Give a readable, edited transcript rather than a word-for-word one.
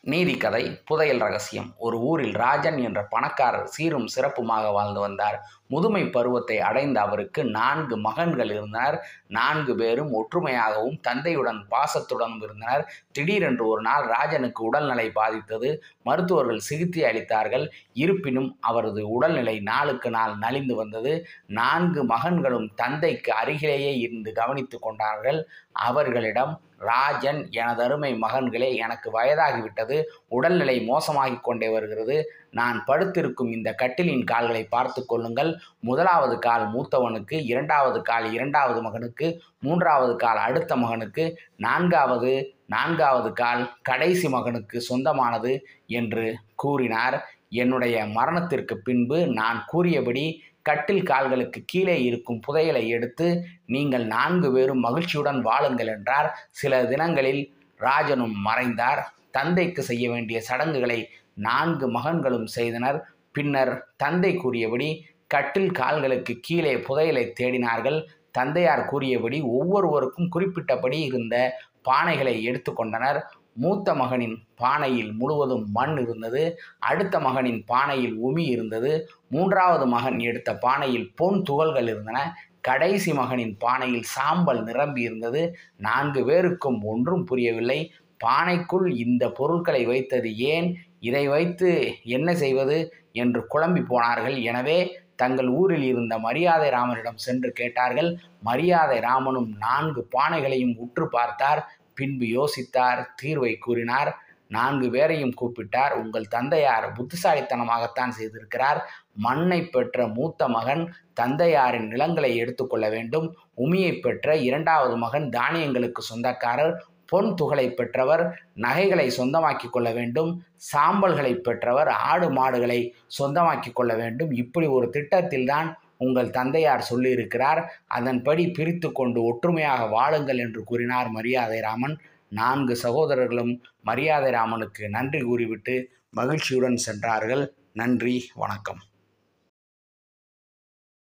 நீதிக்கதை புதையல் ரகசியம். ஒரு ஊரில் ராஜன் என்ற பணக்காரர் சீரும் சிறப்புமாக வாழ்ந்து வந்தார். முதுமை பருவத்தை அடைந்த அவருக்கு 4 மகன்கள் இருந்தனர். 4 பேரும் ஒற்றுமையாகவும் தந்தையுடன் பாசத்துடனும் இருந்தனர். திடீரென்று ஒரு நாள் ராஜனுக்கு உடல்நிலை பாதித்தது. மருத்துவர்கள் சிகிச்சை அளித்தார்கள். இருப்பினும் அவரது உடல்நிலை நாளுக்கு நாள் நலிந்து வந்தது. 4 மகன்களும் தந்தைக்கு அருகிலேயே இருந்து கவனித்து கொண்டார்கள். அவர்களிடம், ராஜன், எனதருமை மகன்களே, எனக்கு வயதாகிவிட்டது. உடல்நிலை மோசமாகிக் கொண்டே வருகிறது. நான் படுத்திருக்கும் இந்த கட்டிலின் கால்களை பார்த்து கொள்ளுங்கள். முதலாவது கால் மூத்தவனுக்கு, 2வது கால் 2வது மகனுக்கு, 3வது கால் அடுத்த மகனுக்கு, நான்காவது கால் கடைசி மகனுக்கு சொந்தமானது என்று கூறினார். என்னுடைய மரணத்திற்கு பின்பு நான் கூறியபடி கட்டில் கால்களுக்கு கீழே இருக்கும் புதையலை எடுத்து நீங்கள் 4 பேரும் மகிழ்ச்சியுடன் வாழுங்கள் என்றார். சில தினங்களில் ராஜனும் மறைந்தார். தந்தைக்கு செய்ய வேண்டிய சடங்குகளை 4 மகன்களும் செய்தனர். பின்னர் தந்தை கூறியபடி கட்டில் கால்களுக்கு கீழே புதையலை தேடினார்கள். தந்தையார் கூறியபடி ஒவ்வொருவருக்கும் குறிப்பிட்டபடி இருந்த பானைகளை எடுத்துக்கொண்டனர். மூத்த மகனின் பானையில் முழுவதும் மண் இருந்தது. அடுத்த மகனின் பானையில் உமி இருந்தது. 3வது மகன் எடுத்த பானையில் பொன் துகள்கள் இருந்தன. கடைசி மகனின் பானையில் சாம்பல் நிரம்பி இருந்தது. 4 பேருக்கும் ஒன்றும் புரியவில்லை. பானைக்குள் இந்த பொருட்களை வைத்தது ஏன், இதை வைத்து என்ன செய்வது என்று குழம்பி போனார்கள். எனவே தங்கள் ஊரில் இருந்த மரியாதை ராமனிடம் சென்று கேட்டார்கள். மரியாதை ராமனும் 4 பானைகளையும் உற்று பார்த்தார். பின்பு யோசித்தார். தீர்வை கூறினார். 4 பேரையும் கூப்பிட்டார். உங்கள் தந்தையார் புத்திசாலித்தனமாகத்தான் செய்திருக்கிறார். மண்ணை பெற்ற மூத்த மகன் தந்தையாரின் நிலங்களை எடுத்துக்கொள்ள வேண்டும். உமியை பெற்ற 2வது மகன் தானியங்களுக்கு சொந்தக்காரர். பொன் துகளை பெற்றவர் நகைகளை சொந்தமாக்கி கொள்ள வேண்டும். சாம்பல்களை பெற்றவர் ஆடு மாடுகளை சொந்தமாக்கி கொள்ள வேண்டும். இப்படி ஒரு திட்டத்தில்தான் உங்கள் தந்தையார் சொல்லியிருக்கிறார். அதன்படி பிரித்து கொண்டு ஒற்றுமையாக வாழுங்கள் என்று கூறினார் மரியாதை ராமன். 4 சகோதரர்களும் மரியாதை ராமனுக்கு நன்றி கூறிவிட்டு மகிழ்ச்சியுடன் சென்றார்கள். நன்றி, வணக்கம்.